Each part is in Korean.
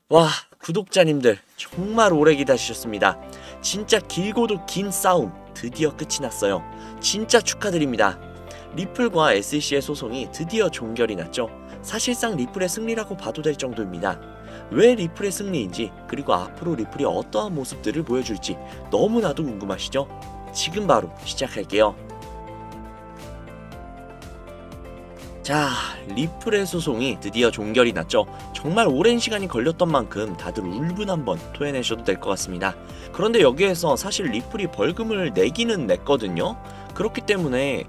와, 구독자님들 정말 오래 기다리셨습니다. 진짜 길고도 긴 싸움 드디어 끝이 났어요. 진짜 축하드립니다. 리플과 SEC의 소송이 드디어 종결이 났죠. 사실상 리플의 승리라고 봐도 될 정도입니다. 왜 리플의 승리인지, 그리고 앞으로 리플이 어떠한 모습들을 보여줄지 너무나도 궁금하시죠? 지금 바로 시작할게요. 자, 리플의 소송이 드디어 종결이 났죠. 정말 오랜 시간이 걸렸던 만큼 다들 울분 한번 토해내셔도 될 것 같습니다. 그런데 여기에서 사실 리플이 벌금을 내기는 냈거든요. 그렇기 때문에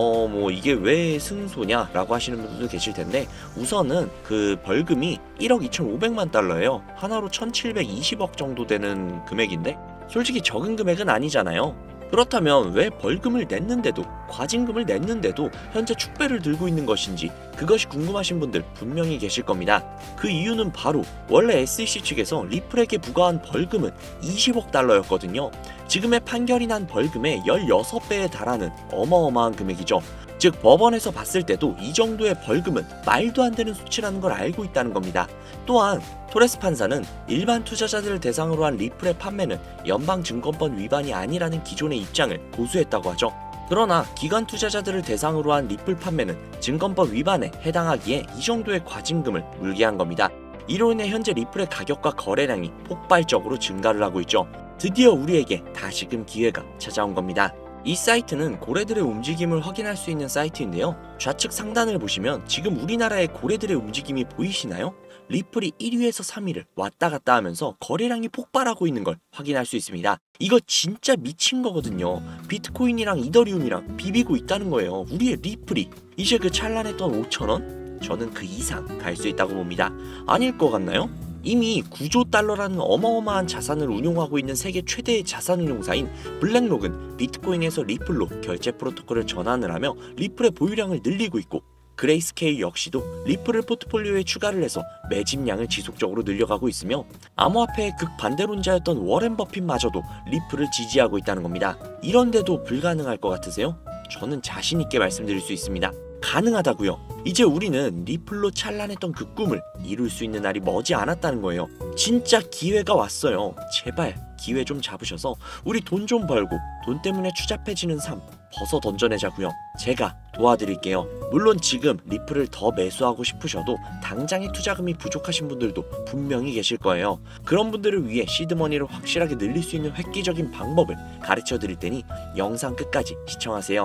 이게 왜 승소냐 라고 하시는 분들도 계실 텐데, 우선은 그 벌금이 1억 2,500만 달러예요. 하나로 1,720억 정도 되는 금액인데 솔직히 적은 금액은 아니잖아요. 그렇다면 왜 벌금을 냈는데도, 과징금을 냈는데도 현재 축배를 들고 있는 것인지, 그것이 궁금하신 분들 분명히 계실 겁니다. 그 이유는 바로 원래 SEC 측에서 리플에게 부과한 벌금은 20억 달러였거든요. 지금의 판결이 난 벌금의 16배에 달하는 어마어마한 금액이죠. 즉 법원에서 봤을 때도 이 정도의 벌금은 말도 안 되는 수치라는 걸 알고 있다는 겁니다. 또한 토레스 판사는 일반 투자자들을 대상으로 한 리플의 판매는 연방증권법 위반이 아니라는 기존의 입장을 고수했다고 하죠. 그러나 기관 투자자들을 대상으로 한 리플 판매는 증권법 위반에 해당하기에 이 정도의 과징금을 물게 한 겁니다. 이로 인해 현재 리플의 가격과 거래량이 폭발적으로 증가를 하고 있죠. 드디어 우리에게 다시금 기회가 찾아온 겁니다. 이 사이트는 고래들의 움직임을 확인할 수 있는 사이트인데요. 좌측 상단을 보시면 지금 우리나라의 고래들의 움직임이 보이시나요? 리플이 1위에서 3위를 왔다 갔다 하면서 거래량이 폭발하고 있는 걸 확인할 수 있습니다. 이거 진짜 미친 거거든요. 비트코인이랑 이더리움이랑 비비고 있다는 거예요. 우리의 리플이 이제 그 찬란했던 5,000원? 저는 그 이상 갈 수 있다고 봅니다. 아닐 것 같나요? 이미 9조 달러라는 어마어마한 자산을 운용하고 있는 세계 최대의 자산운용사인 블랙록은 비트코인에서 리플로 결제 프로토콜을 전환을 하며 리플의 보유량을 늘리고 있고, 그레이스케일 역시도 리플을 포트폴리오에 추가를 해서 매집량을 지속적으로 늘려가고 있으며, 암호화폐의 극반대론자였던 워렌 버핏마저도 리플을 지지하고 있다는 겁니다. 이런데도 불가능할 것 같으세요? 저는 자신있게 말씀드릴 수 있습니다. 가능하다고요. 이제 우리는 리플로 찬란했던 그 꿈을 이룰 수 있는 날이 머지 않았다는 거예요. 진짜 기회가 왔어요. 제발 기회 좀 잡으셔서 우리 돈 좀 벌고 돈 때문에 추잡해지는 삶 벗어 던져내자고요. 제가 도와드릴게요. 물론 지금 리플을 더 매수하고 싶으셔도 당장의 투자금이 부족하신 분들도 분명히 계실 거예요. 그런 분들을 위해 시드머니를 확실하게 늘릴 수 있는 획기적인 방법을 가르쳐 드릴 테니 영상 끝까지 시청하세요.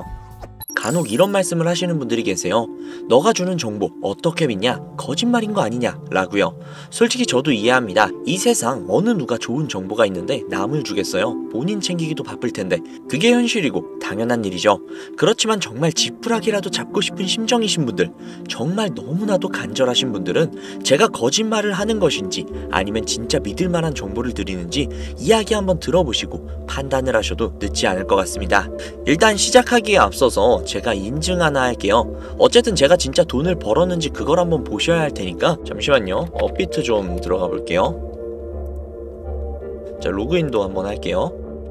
간혹 이런 말씀을 하시는 분들이 계세요. 너가 주는 정보 어떻게 믿냐? 거짓말인 거 아니냐? 라고요. 솔직히 저도 이해합니다. 이 세상 어느 누가 좋은 정보가 있는데 남을 주겠어요? 본인 챙기기도 바쁠 텐데. 그게 현실이고 당연한 일이죠. 그렇지만 정말 지푸라기라도 잡고 싶은 심정이신 분들, 정말 너무나도 간절하신 분들은 제가 거짓말을 하는 것인지 아니면 진짜 믿을 만한 정보를 드리는지 이야기 한번 들어보시고 판단을 하셔도 늦지 않을 것 같습니다. 일단 시작하기에 앞서서 제가 인증 하나 할게요. 어쨌든 제가 진짜 돈을 벌었는지 그걸 한번 보셔야 할 테니까 잠시만요. 업비트 좀 들어가 볼게요. 자, 로그인도 한번 할게요.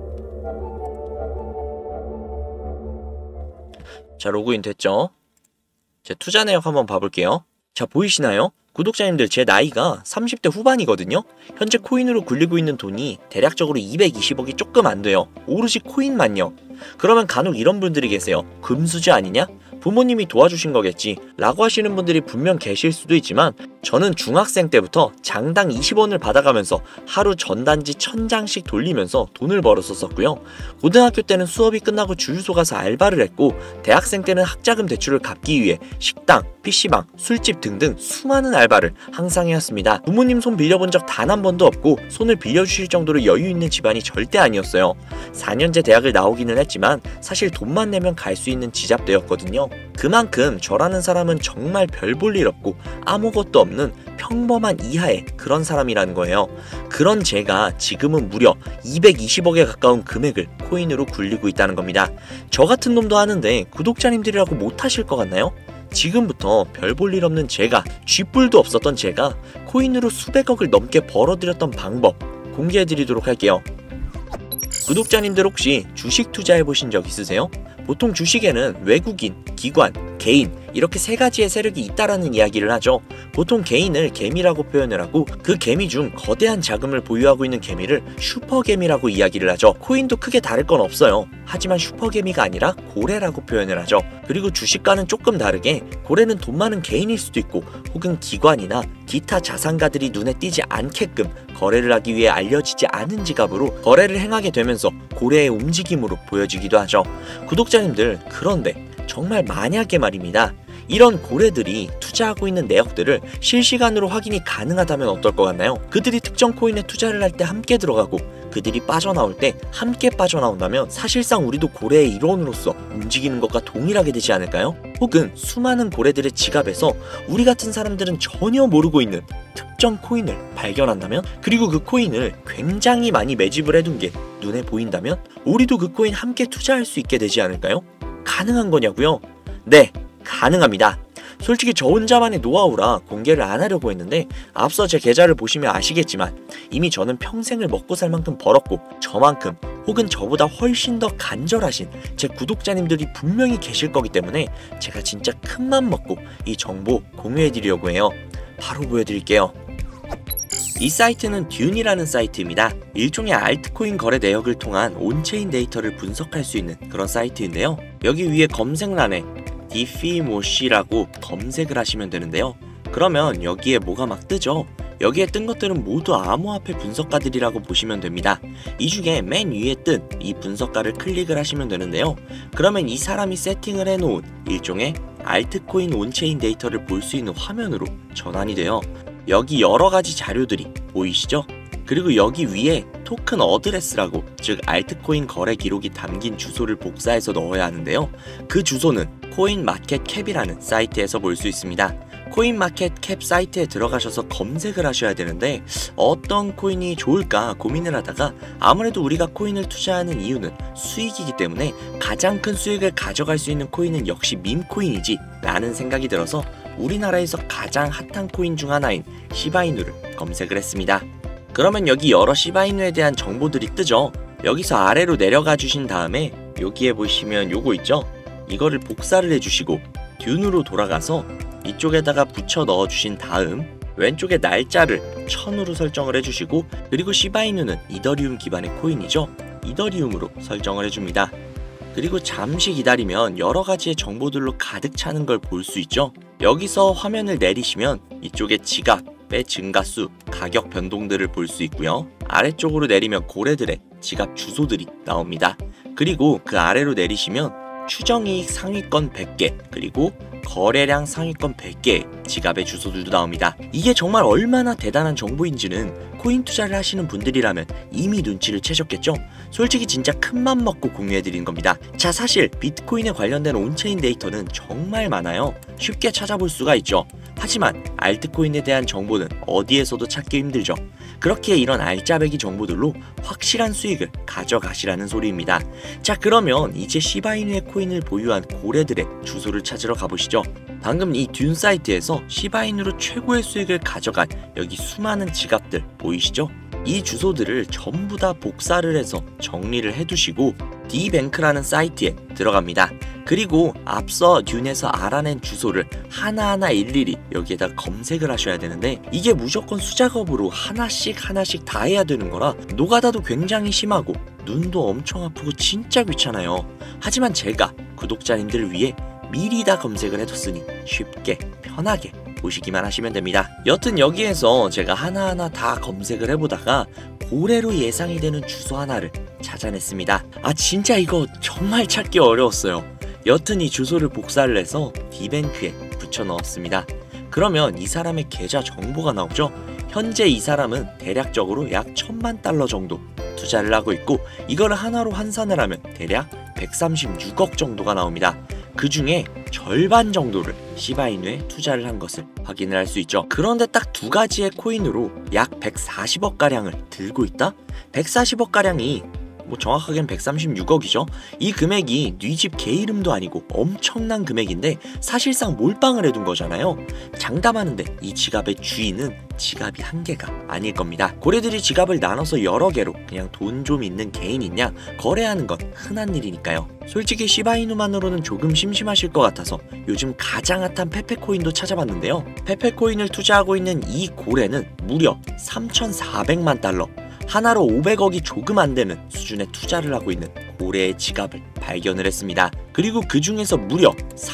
자, 로그인 됐죠? 제 투자 내역 한번 봐볼게요. 자, 보이시나요? 구독자님들, 제 나이가 30대 후반이거든요. 현재 코인으로 굴리고 있는 돈이 대략적으로 220억이 조금 안 돼요. 오로지 코인만요. 그러면 간혹 이런 분들이 계세요. 금수저 아니냐? 부모님이 도와주신 거겠지 라고 하시는 분들이 분명 계실 수도 있지만, 저는 중학생 때부터 장당 20원을 받아가면서 하루 전단지 1000장씩 돌리면서 돈을 벌었었고요. 고등학교 때는 수업이 끝나고 주유소 가서 알바를 했고, 대학생 때는 학자금 대출을 갚기 위해 식당, PC방, 술집 등등 수많은 알바를 항상 해왔습니다. 부모님 손 빌려본 적 단 한 번도 없고 손을 빌려주실 정도로 여유 있는 집안이 절대 아니었어요. 4년제 대학을 나오기는 했지만 사실 돈만 내면 갈 수 있는 지잡대였거든요. 그만큼 저라는 사람은 정말 별 볼 일 없고 아무것도 없는 평범한 이하의 그런 사람이라는 거예요. 그런 제가 지금은 무려 220억에 가까운 금액을 코인으로 굴리고 있다는 겁니다. 저 같은 놈도 하는데 구독자님들이라고 못하실 것 같나요? 지금부터 별 볼 일 없는 제가, 쥐뿔도 없었던 제가 코인으로 수백억을 넘게 벌어들였던 방법 공개해드리도록 할게요. 구독자님들 혹시 주식 투자해보신 적 있으세요? 보통 주식에는 외국인, 기관, 개인 이렇게 세 가지의 세력이 있다라는 이야기를 하죠. 보통 개인을 개미라고 표현을 하고 그 개미 중 거대한 자금을 보유하고 있는 개미를 슈퍼개미라고 이야기를 하죠. 코인도 크게 다를 건 없어요. 하지만 슈퍼개미가 아니라 고래라고 표현을 하죠. 그리고 주식과는 조금 다르게 고래는 돈 많은 개인일 수도 있고 혹은 기관이나 기타 자산가들이 눈에 띄지 않게끔 거래를 하기 위해 알려지지 않은 지갑으로 거래를 행하게 되면서 고래의 움직임으로 보여지기도 하죠. 구독자님들, 그런데 정말 만약에 말입니다. 이런 고래들이 투자하고 있는 내역들을 실시간으로 확인이 가능하다면 어떨 것 같나요? 그들이 특정 코인에 투자를 할 때 함께 들어가고 그들이 빠져나올 때 함께 빠져나온다면 사실상 우리도 고래의 일원으로서 움직이는 것과 동일하게 되지 않을까요? 혹은 수많은 고래들의 지갑에서 우리 같은 사람들은 전혀 모르고 있는 특정 코인을 발견한다면, 그리고 그 코인을 굉장히 많이 매집을 해둔 게 눈에 보인다면 우리도 그 코인 함께 투자할 수 있게 되지 않을까요? 가능한 거냐고요? 네, 가능합니다. 솔직히 저 혼자만의 노하우라 공개를 안 하려고 했는데 앞서 제 계좌를 보시면 아시겠지만 이미 저는 평생을 먹고 살 만큼 벌었고 저만큼 혹은 저보다 훨씬 더 간절하신 제 구독자님들이 분명히 계실 거기 때문에 제가 진짜 큰맘 먹고 이 정보 공유해드리려고 해요. 바로 보여드릴게요. 이 사이트는 듄이라는 사이트입니다. 일종의 알트코인 거래 내역을 통한 온체인 데이터를 분석할 수 있는 그런 사이트인데요. 여기 위에 검색란에 디피모시라고 검색을 하시면 되는데요. 그러면 여기에 뭐가 막 뜨죠? 여기에 뜬 것들은 모두 암호화폐 분석가들이라고 보시면 됩니다. 이 중에 맨 위에 뜬 이 분석가를 클릭을 하시면 되는데요. 그러면 이 사람이 세팅을 해놓은 일종의 알트코인 온체인 데이터를 볼 수 있는 화면으로 전환이 돼요. 여기 여러가지 자료들이 보이시죠? 그리고 여기 위에 토큰 어드레스라고, 즉 알트코인 거래 기록이 담긴 주소를 복사해서 넣어야 하는데요. 그 주소는 코인마켓캡이라는 사이트에서 볼 수 있습니다. 코인마켓캡 사이트에 들어가셔서 검색을 하셔야 되는데 어떤 코인이 좋을까 고민을 하다가 아무래도 우리가 코인을 투자하는 이유는 수익이기 때문에 가장 큰 수익을 가져갈 수 있는 코인은 역시 밈코인이지 라는 생각이 들어서 우리나라에서 가장 핫한 코인 중 하나인 시바이누를 검색을 했습니다. 그러면 여기 여러 시바이누에 대한 정보들이 뜨죠. 여기서 아래로 내려가 주신 다음에 여기에 보시면 요거 있죠? 이거를 복사를 해주시고 듄으로 돌아가서 이쪽에다가 붙여 넣어 주신 다음 왼쪽에 날짜를 1000으로 설정을 해주시고, 그리고 시바이누는 이더리움 기반의 코인이죠. 이더리움으로 설정을 해줍니다. 그리고 잠시 기다리면 여러가지의 정보들로 가득 차는 걸 볼 수 있죠. 여기서 화면을 내리시면 이쪽에 지갑의 증가수, 가격 변동들을 볼 수 있고요. 아래쪽으로 내리면 고래들의 지갑 주소들이 나옵니다. 그리고 그 아래로 내리시면 추정이익 상위권 100개, 그리고 거래량 상위권 100개의 지갑의 주소들도 나옵니다. 이게 정말 얼마나 대단한 정보인지는 코인 투자를 하시는 분들이라면 이미 눈치를 채셨겠죠? 솔직히 진짜 큰맘 먹고 공유해드리는 겁니다. 자, 사실 비트코인에 관련된 온체인 데이터는 정말 많아요. 쉽게 찾아볼 수가 있죠. 하지만 알트코인에 대한 정보는 어디에서도 찾기 힘들죠. 그렇게 이런 알짜배기 정보들로 확실한 수익을 가져가시라는 소리입니다. 자, 그러면 이제 시바이누의 코인을 보유한 고래들의 주소를 찾으러 가보시죠. 방금 이 듄 사이트에서 시바이누로 최고의 수익을 가져간 여기 수많은 지갑들 보이시죠? 이 주소들을 전부 다 복사를 해서 정리를 해두시고 디뱅크라는 사이트에 들어갑니다. 그리고 앞서 듄에서 알아낸 주소를 하나하나 일일이 여기에다 검색을 하셔야 되는데 이게 무조건 수작업으로 하나씩 다 해야 되는 거라 노가다도 굉장히 심하고 눈도 엄청 아프고 진짜 귀찮아요. 하지만 제가 구독자님들을 위해 미리 다 검색을 해뒀으니 쉽게 편하게 보시기만 하시면 됩니다. 여튼 여기에서 제가 하나하나 다 검색을 해보다가 고래로 예상이 되는 주소 하나를 찾아냈습니다. 아, 진짜 이거 정말 찾기 어려웠어요. 여튼 이 주소를 복사를 해서 디뱅크에 붙여 넣었습니다. 그러면 이 사람의 계좌 정보가 나오죠. 현재 이 사람은 대략적으로 약 1000만 달러 정도 투자를 하고 있고 이거를 하나로 환산을 하면 대략 136억 정도가 나옵니다. 그 중에 절반 정도를 시바이누에 투자를 한 것을 확인을 할 수 있죠. 그런데 딱 두 가지의 코인으로 약 140억 가량을 들고 있다? 140억 가량이 뭐 정확하게는 136억이죠. 이 금액이 네 집 개 이름도 아니고 엄청난 금액인데 사실상 몰빵을 해둔 거잖아요. 장담하는데 이 지갑의 주인은 지갑이 한 개가 아닐 겁니다. 고래들이 지갑을 나눠서 여러 개로 그냥 돈 좀 있는 개인 있냐 거래하는 건 흔한 일이니까요. 솔직히 시바이누만으로는 조금 심심하실 것 같아서 요즘 가장 핫한 페페코인도 찾아봤는데요. 페페코인을 투자하고 있는 이 고래는 무려 3,400만 달러, 하나로 500억이 조금 안 되는 수준의 투자를 하고 있는 고래의 지갑을 발견을 했습니다. 그리고 그 중에서 무려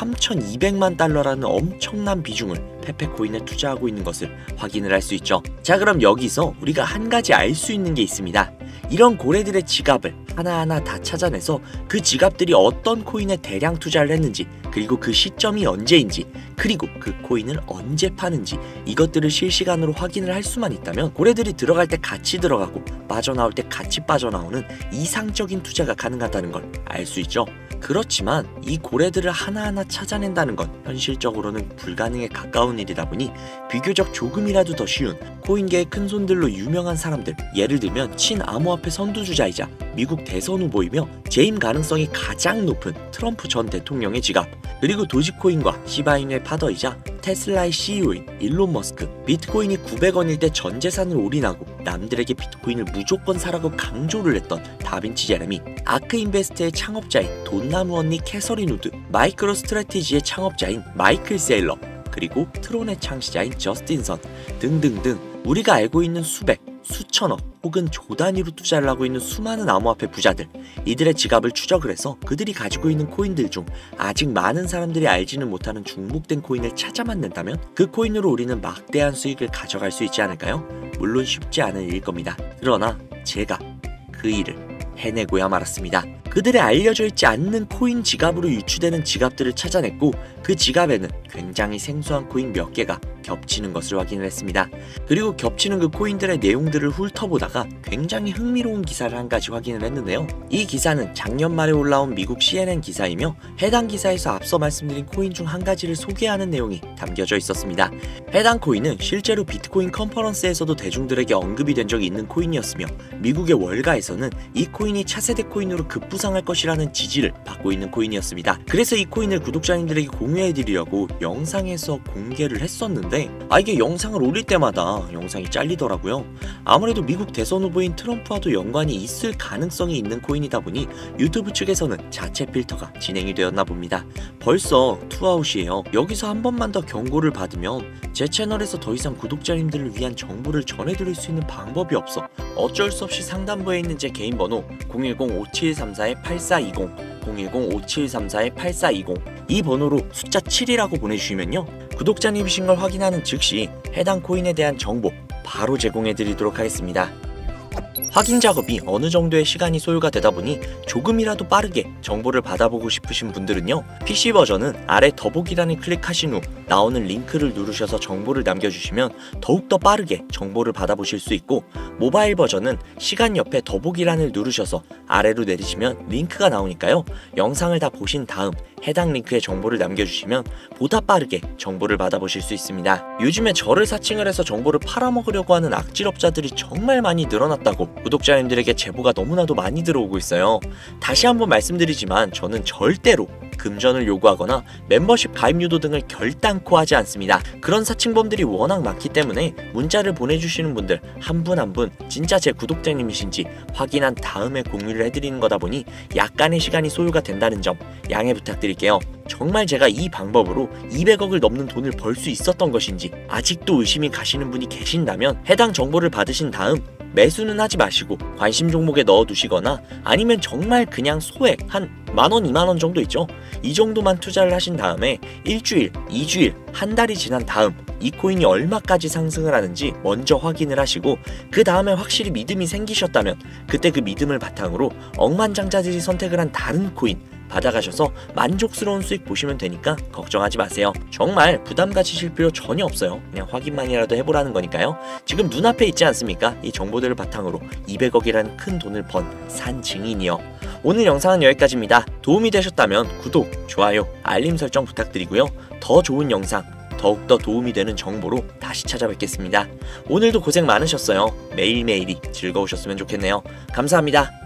3,200만 달러라는 엄청난 비중을 페페코인에 투자하고 있는 것을 확인을 할 수 있죠. 자, 그럼 여기서 우리가 한 가지 알 수 있는 게 있습니다. 이런 고래들의 지갑을 하나하나 다 찾아내서 그 지갑들이 어떤 코인에 대량 투자를 했는지, 그리고 그 시점이 언제인지, 그리고 그 코인을 언제 파는지, 이것들을 실시간으로 확인을 할 수만 있다면 고래들이 들어갈 때 같이 들어가고 빠져나올 때 같이 빠져나오는 이상적인 투자가 가능하다는 걸 알 수 있죠. 그렇지만 이 고래들을 하나하나 찾아낸다는 건 현실적으로는 불가능에 가까운 일이다 보니 비교적 조금이라도 더 쉬운 코인계의 큰손들로 유명한 사람들, 예를 들면 친암호화폐 선두주자이자 미국 대선 후보이며 재임 가능성이 가장 높은 트럼프 전 대통령의 지갑, 그리고 도지코인과 시바이누의 파더이자 테슬라의 CEO인 일론 머스크, 비트코인이 900원일 때 전 재산을 올인하고 남들에게 비트코인을 무조건 사라고 강조를 했던 다빈치 제레미, 아크인베스트의 창업자인 돈나무 언니 캐서린 우드, 마이크로 스트래티지의 창업자인 마이클 세일러, 그리고 트론의 창시자인 저스틴 선 등등등 우리가 알고 있는 수백, 수천억 혹은 조 단위로 투자를 하고 있는 수많은 암호화폐 부자들, 이들의 지갑을 추적을 해서 그들이 가지고 있는 코인들 중 아직 많은 사람들이 알지는 못하는 중복된 코인을 찾아만 낸다면 그 코인으로 우리는 막대한 수익을 가져갈 수 있지 않을까요? 물론 쉽지 않은 일일 겁니다. 그러나 제가 그 일을 해내고야 말았습니다. 그들의 알려져 있지 않는 코인 지갑으로 유추되는 지갑들을 찾아냈고 그 지갑에는 굉장히 생소한 코인 몇 개가 겹치는 것을 확인을 했습니다. 그리고 겹치는 그 코인들의 내용들을 훑어보다가 굉장히 흥미로운 기사를 한 가지 확인을 했는데요. 이 기사는 작년 말에 올라온 미국 CNN 기사이며 해당 기사에서 앞서 말씀드린 코인 중 한 가지를 소개하는 내용이 담겨져 있었습니다. 해당 코인은 실제로 비트코인 컨퍼런스에서도 대중들에게 언급이 된 적이 있는 코인이었으며 미국의 월가에서는 이 코인이 차세대 코인으로 급부상할 것이라는 지지를 받고 있는 코인이었습니다. 그래서 이 코인을 구독자님들에게 공유해드리려고 영상에서 공개를 했었는데 이게 영상을 올릴 때마다 영상이 잘리더라고요. 아무래도 미국 대선 후보인 트럼프와도 연관이 있을 가능성이 있는 코인이다 보니 유튜브 측에서는 자체 필터가 진행이 되었나 봅니다. 벌써 투아웃이에요. 여기서 한 번만 더 경고를 받으면 제 채널에서 더 이상 구독자님들을 위한 정보를 전해드릴 수 있는 방법이 없어 어쩔 수 없이 상단부에 있는 제 개인 번호 010-5734-8420 010-5734-8420 이 번호로 숫자 7이라고 보내주시면요, 구독자님이신 걸 확인하는 즉시 해당 코인에 대한 정보 바로 제공해드리도록 하겠습니다. 확인 작업이 어느 정도의 시간이 소요가 되다 보니 조금이라도 빠르게 정보를 받아보고 싶으신 분들은요, PC 버전은 아래 더보기란을 클릭하신 후 나오는 링크를 누르셔서 정보를 남겨주시면 더욱더 빠르게 정보를 받아보실 수 있고, 모바일 버전은 시간 옆에 더보기란을 누르셔서 아래로 내리시면 링크가 나오니까요, 영상을 다 보신 다음 해당 링크에 정보를 남겨주시면 보다 빠르게 정보를 받아보실 수 있습니다. 요즘에 저를 사칭을 해서 정보를 팔아먹으려고 하는 악질업자들이 정말 많이 늘어났다고 구독자님들에게 제보가 너무나도 많이 들어오고 있어요. 다시 한번 말씀드리지만 저는 절대로 금전을 요구하거나 멤버십 가입 유도 등을 결단코 하지 않습니다. 그런 사칭범들이 워낙 많기 때문에 문자를 보내주시는 분들 한 분 한 분 진짜 제 구독자님이신지 확인한 다음에 공유를 해드리는 거다 보니 약간의 시간이 소요가 된다는 점 양해 부탁드릴게요. 정말 제가 이 방법으로 200억을 넘는 돈을 벌 수 있었던 것인지 아직도 의심이 가시는 분이 계신다면 해당 정보를 받으신 다음 매수는 하지 마시고 관심 종목에 넣어두시거나 아니면 정말 그냥 소액 한 만원, 2만원 정도 있죠? 이 정도만 투자를 하신 다음에 일주일, 2주일, 한 달이 지난 다음 이 코인이 얼마까지 상승을 하는지 먼저 확인을 하시고 그 다음에 확실히 믿음이 생기셨다면 그때 그 믿음을 바탕으로 억만장자들이 선택을 한 다른 코인 받아가셔서 만족스러운 수익 보시면 되니까 걱정하지 마세요. 정말 부담 가지실 필요 전혀 없어요. 그냥 확인만이라도 해보라는 거니까요. 지금 눈앞에 있지 않습니까? 이 정보들을 바탕으로 200억이라는 큰 돈을 번 산 증인이요. 오늘 영상은 여기까지입니다. 도움이 되셨다면 구독, 좋아요, 알림 설정 부탁드리고요. 더 좋은 영상, 더욱더 도움이 되는 정보로 다시 찾아뵙겠습니다. 오늘도 고생 많으셨어요. 매일매일이 즐거우셨으면 좋겠네요. 감사합니다.